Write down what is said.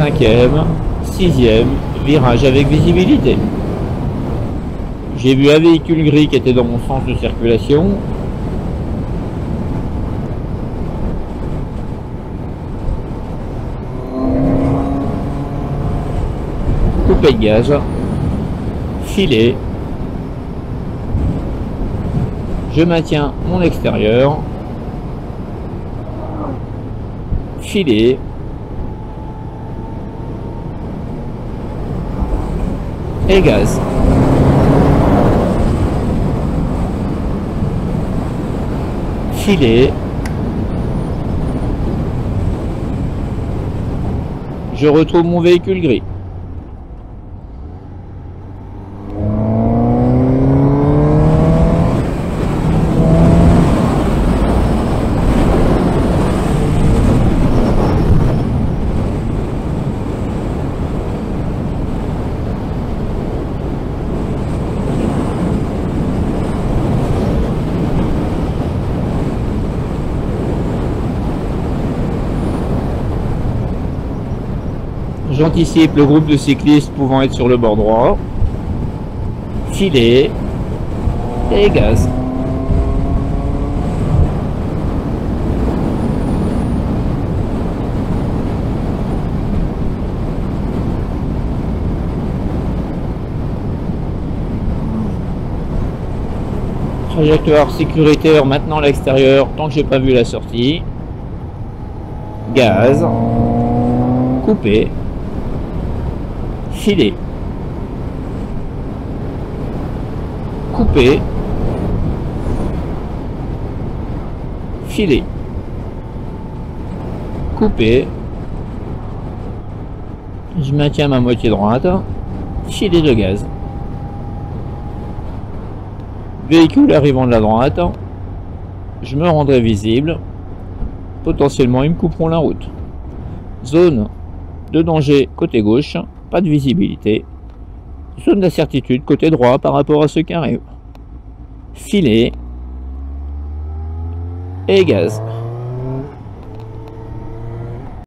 5e, 6e, virage avec visibilité. J'ai vu un véhicule gris qui était dans mon sens de circulation. Coupé de gaz, filer. Je maintiens mon extérieur, filer. Et gaz. Filer. Je retrouve mon véhicule gris. J'anticipe le groupe de cyclistes pouvant être sur le bord droit. Filer. Et gaz. Trajectoire sécuritaire maintenant à l'extérieur tant que j'ai pas vu la sortie. Gaz. Coupé. Filer. Couper. Filer. Couper. Je maintiens ma moitié droite. Filer de gaz. Véhicule arrivant de la droite. Je me rendrai visible. Potentiellement, ils me couperont la route. Zone de danger côté gauche. Pas de visibilité. Zone d'incertitude côté droit par rapport à ceux qui arrivent. Filer. Et gaz.